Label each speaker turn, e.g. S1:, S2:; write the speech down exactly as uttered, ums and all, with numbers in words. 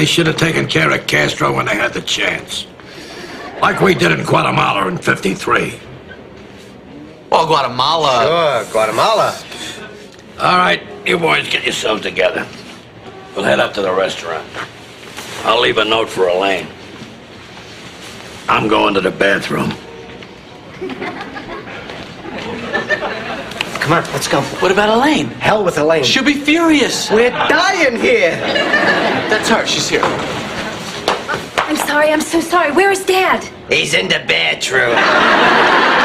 S1: They should have taken care of Castro when they had the chance. Like we did in Guatemala in fifty-three.
S2: Oh, Guatemala.
S3: Sure, Guatemala.
S1: All right, you boys get yourselves together. We'll head up to the restaurant. I'll leave a note for Elaine. I'm going to the bathroom.
S3: Come on, let's go.
S2: What about Elaine?
S3: Hell with Elaine.
S2: She'll be furious.
S3: We're dying here.
S2: That's her. She's here.
S4: I'm sorry, I'm so sorry. Where is Dad?
S3: He's in the bedroom.